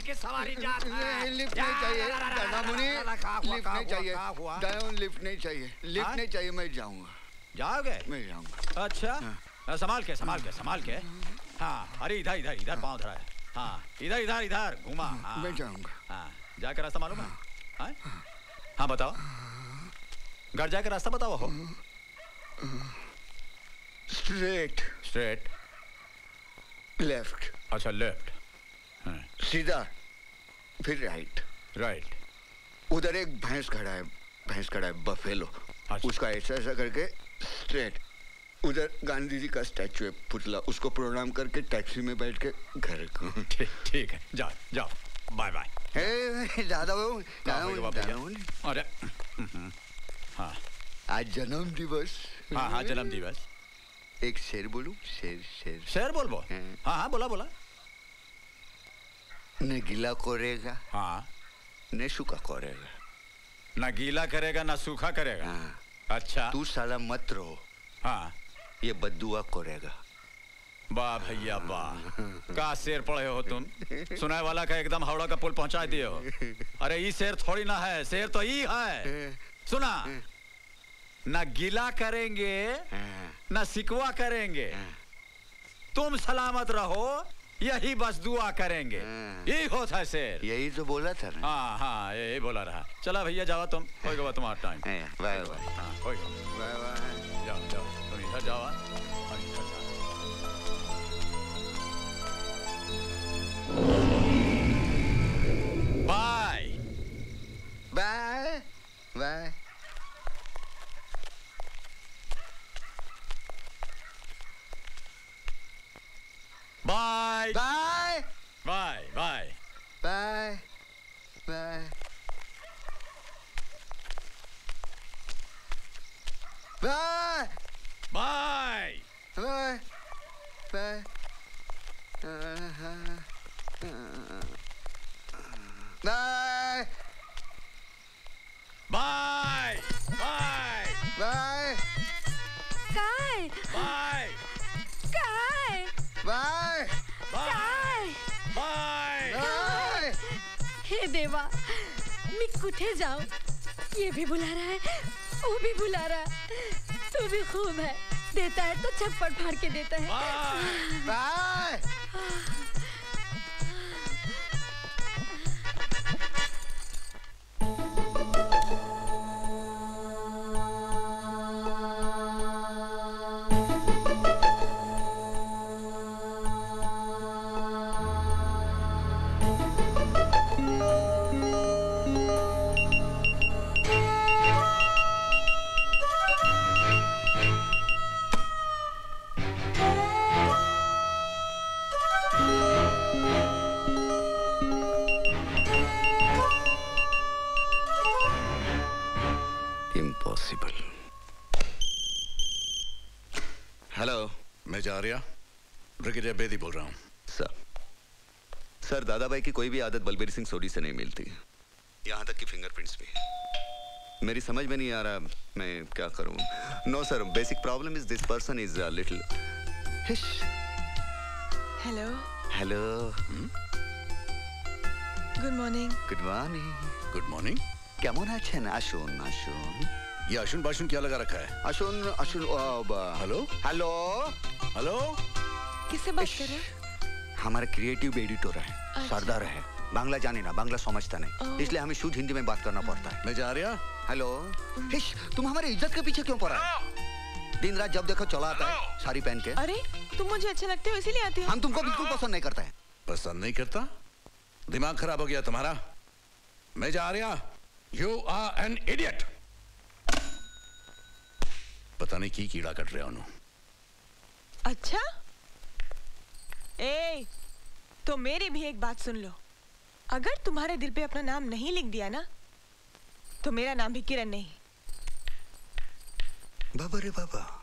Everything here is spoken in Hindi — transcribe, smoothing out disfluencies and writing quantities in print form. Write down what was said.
की सवारी जाता है। लिफ्ट नहीं चाहिए दादामुनि, लिफ्ट नहीं चाहिए दादामुनि, लिफ्ट नहीं चाहिए, लिफ्ट नहीं चाहिए, मैं जाऊंगा। जाओगे? मैं जाऊंगा। अच्छा संभाल के संभाल के संभाल के। हाँ अरे इधर इधर इधर पाँव धरा है। हाँ इधर इधर इधर घुमा। मैं जाऊंगा। हाँ जाकर रास्ता मालूम है? हाँ बताओ, घर जाकर रास्ता बताओ। हो स्ट्रेट स्ट्रेट, लेफ्ट, अच्छा लेफ्ट, सीधा, फिर राइट। राइट, उधर एक भैंस खड़ा है, भैंस खड़ा है, बफेलो। अच्छा। उसका ऐसा ऐसा करके स्ट्रेट। उधर गांधी जी का स्टैचू है, पुतला, उसको प्रणाम करके टैक्सी में बैठ के घर को। ठीक है, जाओ जाओ, बाय बाय। दादा बाबू, अरे हाँ आज जन्म दिवस। हाँ हाँ जन्म दिवस। एक शेर बोलूं? शेर शेर शेर बोल बोल। हाँ हाँ बोला बोला। न गीला करेगा, हाँ न सूखा करेगा। ना गीला करेगा ना सूखा करेगा। हाँ। अच्छा तू साला मत रहो। हाँ ये बद्दुआ करेगा। वाह भैया वाह, का शेर पढ़े हो तुम। सुनाए वाला का एकदम हावड़ा का पुल पहुंचा दिए हो। अरे ये शेर थोड़ी ना है, शेर तो ये है। सुना, ना गीला करेंगे ना सिकवा करेंगे, तुम सलामत रहो यही बस दुआ करेंगे। यही होता है शेर। यही तो बोला था ना। हाँ हाँ यही बोला रहा। चला भैया जाओ तुम, होगा तुम्हारा टाइम। Bye bye. हाँ होगा, बाय बाय। जाओ जाओ, तुम इधर जाओ और इधर जाओ। Bye bye bye. Bye bye bye bye bye bye bye bye bye bye. Bye bye bye bye काय बाय काय बाय काय बाय। बाय। हे देवा, मैं कुठे जाऊं? ये भी बुला रहा है, वो भी बुला रहा है। तू भी खूब है, देता है तो छप्पड़ फाड़ के देता है। बाय। हेलो, मैं जारिया, ब्रिगेडियर बेदी बोल रहा हूँ। सर दादा भाई की कोई भी आदत बलबीर सिंह सोडी से नहीं मिलती, यहाँ तक कि फिंगरप्रिंट्स भी। मेरी समझ में नहीं आ रहा मैं क्या करूँ। No sir, basic problem is this person is little. Hello hello, good morning. Good morning. Good morning. কেমন আছেন? আসুন আসুন। ये अशुन बाशुन क्या लगा रखा है? আসুন আসুন। हेलो हेलो हेलो, किससे बात कर रहे हैं? हमारा क्रिएटिव एडिटर है, सरदार है, बांग्ला जाने ना, बांग्ला समझता नहीं, इसलिए हमें शुद्ध हिंदी में बात करना पड़ता है। मैं जारिया। हेलो, तुम हमारे इज्जत के पीछे क्यों पड़ा? दिन रात जब देखो चला आता है साड़ी पहन के। अरे तुम मुझे अच्छे लगते हो इसीलिए आती हो। हम तुमको बिल्कुल पसंद नहीं करते हैं। पसंद नहीं करता? दिमाग खराब हो गया तुम्हारा? मैं जारिया, यू आर एन इडियट। पता नहीं की कीड़ा कट रहा हूं। अच्छा, ए तो मेरी भी एक बात सुन लो। अगर तुम्हारे दिल पे अपना नाम नहीं लिख दिया ना, तो मेरा नाम भी किरण नहीं। बाबा रे बाबा,